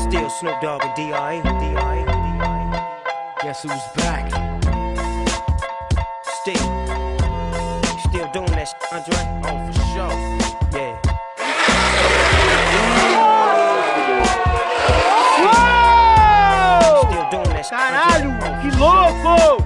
Still Snoop Dogg and D.R.E. Guess who's back? Still doing that shit, Andre? Oh, for sure. Yeah. Uou! Still doing that shit, Caralho, Andre? que louco!